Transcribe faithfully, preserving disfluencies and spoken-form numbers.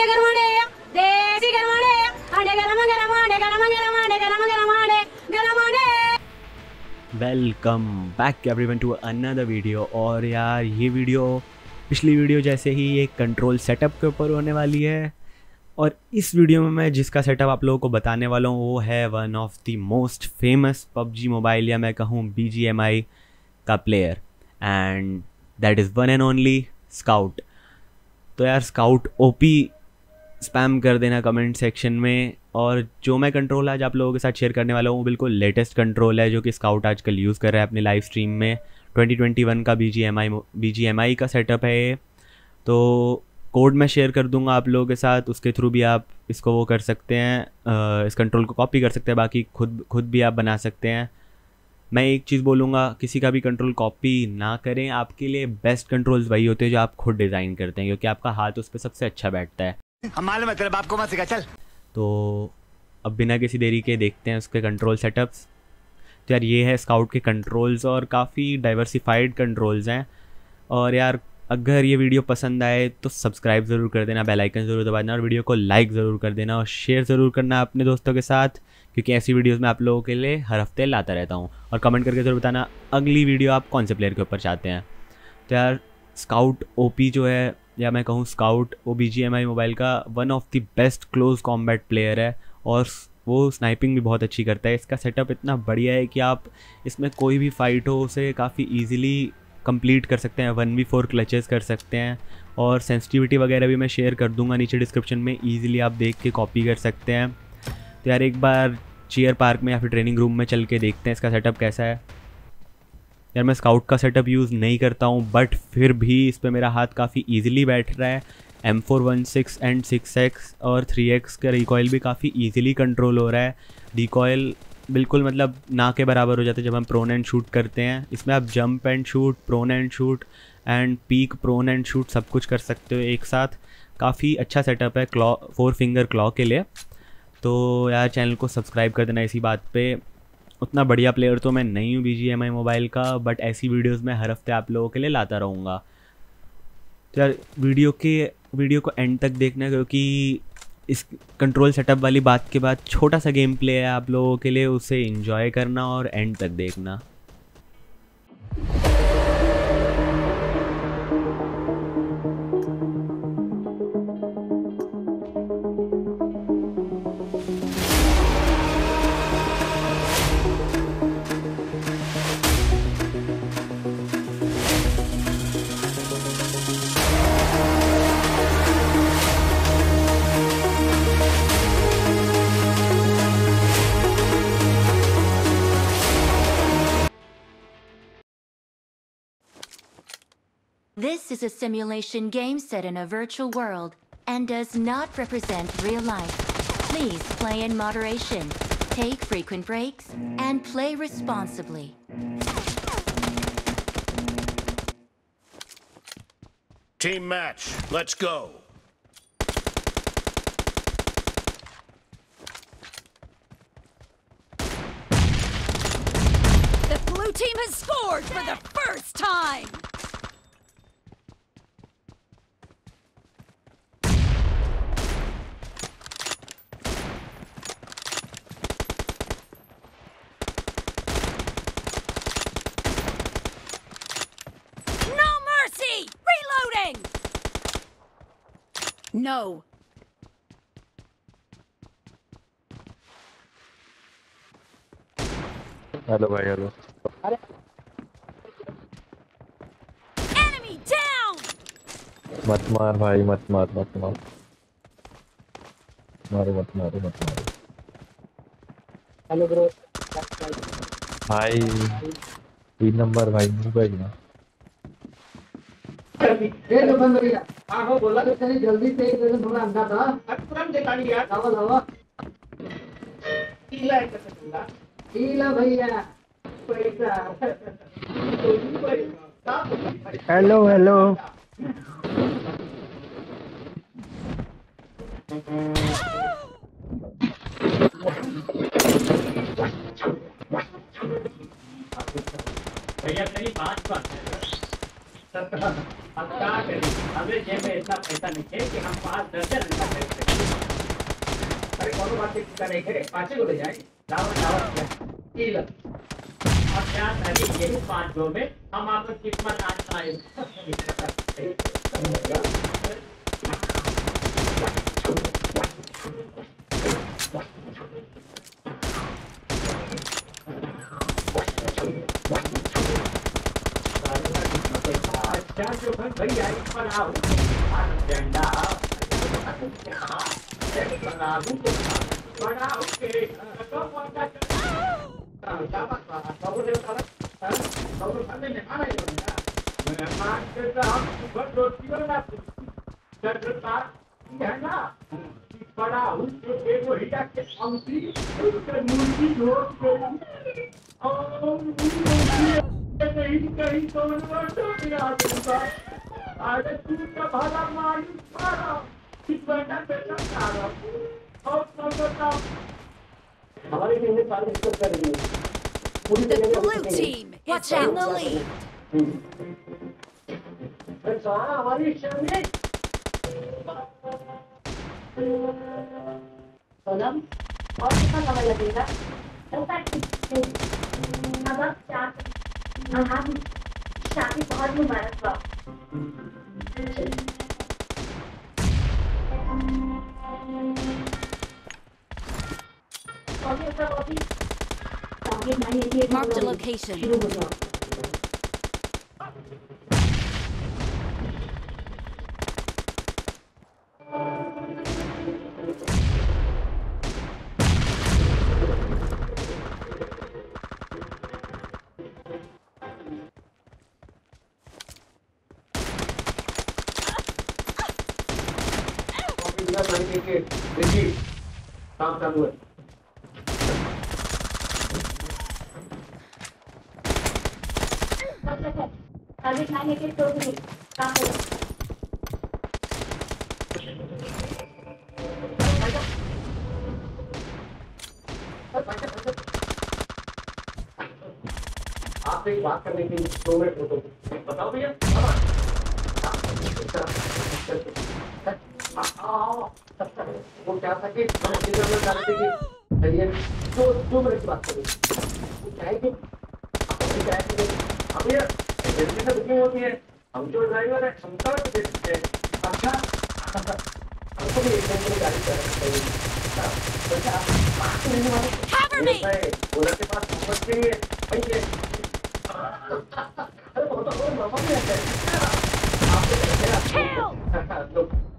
गरमाडे देसी गरमाडे आडे गरम गरम आडे गरम गरम आडे गरम गरम आडे गरमाडे। Welcome back everyone to another video. और यार ये वीडियो पिछली वीडियो जैसे ही एक कंट्रोल सेटअप के ऊपर होने वाली है, और इस वीडियो में मैं जिसका सेटअप आप लोगों को बताने वाला हूँ वो है one of the most famous PUBG mobile या मैं कहूँ बी जी एम आई का player, and that is one and only scout. तो यार स्काउट ओपी स्पैम कर देना कमेंट सेक्शन में। और जो मैं कंट्रोल आज आप लोगों के साथ शेयर करने वाला हूँ वो बिल्कुल लेटेस्ट कंट्रोल है जो कि स्काउट आजकल यूज़ कर रहा है अपने लाइव स्ट्रीम में। ट्वेंटी ट्वेंटी वन का B G M I B G M I का सेटअप है ये। तो कोड मैं शेयर कर दूंगा आप लोगों के साथ, उसके थ्रू भी आप इसको वो कर सकते हैं, इस कंट्रोल को कॉपी कर सकते हैं, बाकी खुद खुद भी आप बना सकते हैं। मैं एक चीज़ बोलूँगा, किसी का भी कंट्रोल कॉपी ना करें। आपके लिए बेस्ट कंट्रोल्स वही होते हैं जो आप खुद डिज़ाइन करते हैं, क्योंकि आपका हाथ उस पर सबसे अच्छा बैठता है। हमारे मतलब आपको मत सिखा चल। तो अब बिना किसी देरी के देखते हैं उसके कंट्रोल सेटअप्स। तो यार ये है स्काउट के कंट्रोल्स, और काफ़ी डाइवर्सिफाइड कंट्रोल्स हैं। और यार अगर ये वीडियो पसंद आए तो सब्सक्राइब ज़रूर कर देना, बेल आइकन ज़रूर दबा देना, और वीडियो को लाइक ज़रूर कर देना, और शेयर ज़रूर करना अपने दोस्तों के साथ, क्योंकि ऐसी वीडियोस मैं आप लोगों के लिए हर हफ्ते लाता रहता हूँ। और कमेंट करके ज़रूर बताना अगली वीडियो आप कौन से प्लेयर के ऊपर चाहते हैं। तो यार स्काउट ओपी जो है, या मैं कहूँ स्काउट वो B G M I mobile का one of the best close combat player है, और वो स्नाइपिंग भी बहुत अच्छी करता है। इसका सेटअप इतना बढ़िया है कि आप इसमें कोई भी फाइट हो उसे काफ़ी ईजिली कंप्लीट कर सकते हैं, वन वी फोर क्लचेस कर सकते हैं। और सेंसिटिविटी वगैरह भी मैं शेयर कर दूंगा नीचे डिस्क्रिप्शन में, ईजिली आप देख के कॉपी कर सकते हैं। तो यार एक बार चेयर पार्क में या फिर ट्रेनिंग रूम में चल के देखते हैं इसका सेटअप कैसा है। यार मैं स्काउट का सेटअप यूज़ नहीं करता हूँ, बट फिर भी इस पर मेरा हाथ काफ़ी ईजिली बैठ रहा है। M four one six and six X और थ्री एक्स का रिकॉयल भी काफ़ी ईजिली कंट्रोल हो रहा है। रिकॉयल बिल्कुल मतलब ना के बराबर हो जाता है जब हम प्रोन एंड शूट करते हैं। इसमें आप jump and shoot, prone and shoot and peek prone and shoot सब कुछ कर सकते हो एक साथ। काफ़ी अच्छा सेटअप है क्लॉ फोर फिंगर क्लॉ के लिए। तो यार चैनल को सब्सक्राइब कर देना इसी बात पे। उतना बढ़िया प्लेयर तो मैं नहीं हूँ B G M I mobile का, बट ऐसी वीडियोस मैं हर हफ्ते आप लोगों के लिए लाता रहूँगा। तो यार वीडियो के वीडियो को एंड तक देखना, क्योंकि इस कंट्रोल सेटअप वाली बात के बाद छोटा सा गेम प्ले है आप लोगों के लिए, उसे एंजॉय करना और एंड तक देखना। This is a simulation game set in a virtual world and does not represent real life. Please play in moderation, take frequent breaks, and play responsibly. Team match, let's go. The blue team has scored for the first time. No. Hello भाई hello. Enemy down. मत मार भाई, मत मार मत मार मारो मत मारो मत मारो। हेलो ब्रो भाई तीन नंबर भाई मुंह भेजना। ये तो बंद करिया। हां हो बोला तो चलिए जल्दी से एक जगह थोड़ा अंदर था। अब तुरंत देखा नहीं यार। दवा दवा कीला है कसला कीला भैया पैसा। हेलो हेलो भैया तेरी बात बात अब क्या करें, हमें जेब में इतना पैसा नहीं है कि हम पाँच दस हजार रुपया खरीद सकें। अरे कौन बात का नहीं है, पाँच को ले जाए, लाओ लाओ ये लो। और क्या करें, यही पाँच सौ में हम आपको किस्मत आज पाए। अच्छा जो भैया इस पर आओ झंडा बना दूं बना ओके तो पहुंचा क्या बात बाबू ने कहा बाबू खाने में खाना ही बनेगा मैं मां के साथ सुबह रोटी बना चटका झंडा बड़ा हूं तो एक हिटा के अंती उसके मुर्गी रोट को और नहीं कहीं तो मेरा दूंगा आज तू का भला मारी मारा किस बेटा बेटा सारा और संगता हमारी टीम ने सारी डिस्कस कर दी पूरी The blue team is in the lead. Friends हमारी शामिल सोनम और कितना समय लगेगा ऐसा अगर चार हाँ शादी बहुत मुबारक हो Mark the location. शुरू हो जाओ के देखिए काम चालू है अभी खाने के तो भी काम करो आपसे एक बात करने की दो मिनट हो तो बताओ भैया वो क्या था कि हम डिनर में जानते कि चलिए दो दो मिनट की बात करें वो क्या है कि क्या है कि अब ये एजेंसी से बुकिंग होती है हम जो ड्राइवर है क्षमता को दे सकते हैं अच्छा हमको भी एक दिन गाड़ी चाहिए अच्छा बात नहीं मालूम ओला के पास पहुंच गई है भैया अरे बहुत बहुत मामा भी है आपको